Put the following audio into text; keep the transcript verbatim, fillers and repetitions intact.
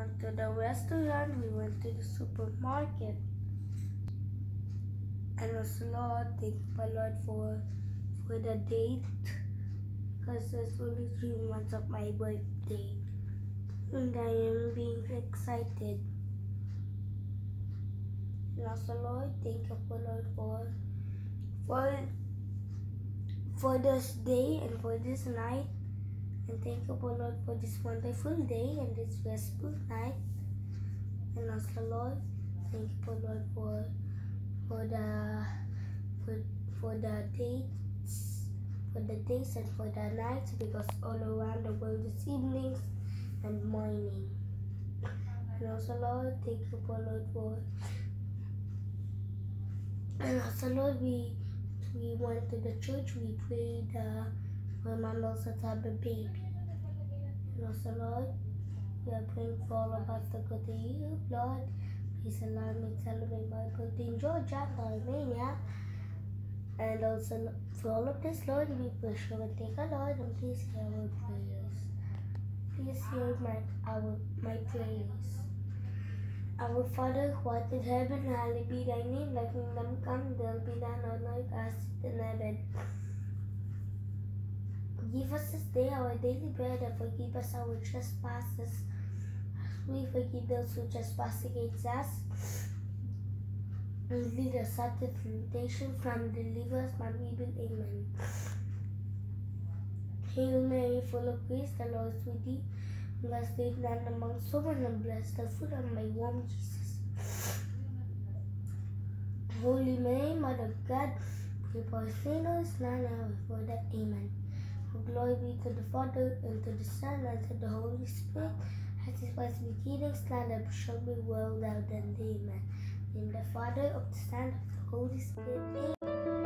went to the restaurant, we went to the supermarket. And also, Lord, thank you, Lord, for, for the date, because there's only three months of my birthday. And I am being excited. And also, Lord, thank you, Lord, for, for, for this day and for this night. And thank you, Lord, for this wonderful day and this restful night. And also, Lord, thank you, Lord, for for the for, for the dates, for the days and for the nights, because all around the world is evenings and morning. And also, Lord, thank you, Lord, for and also, Lord, we we went to the church, we prayed uh, for my mom also to have a baby. And also, Lord, we are praying for all of us to go to you, Lord. Please allow me to celebrate my birthday in Georgia, Romania. And also for all of this, Lord, we push and take our Lord, and please hear our prayers. Please hear my our my prayers. Our Father who art in heaven, hallowed be thy name. Thy kingdom come, thy will be done on earth as it is in heaven. Give us this day our daily bread, and forgive us our trespasses, as we forgive those who trespass against us. And lead us not into temptation, from deliver us from evil. Amen. Hail Mary, full of grace, the Lord is with thee. Blessed art thou amongst women, and blessed the fruit of my womb, Jesus. Holy Mary, Mother of God, pray for us sinners, now and at our death. Amen. Glory be to the Father, and to the Son, and to the Holy Spirit, as it was in the beginning, now and ever shall be, world without end. Amen. In the Father, of the Son, of the Holy Spirit. Amen.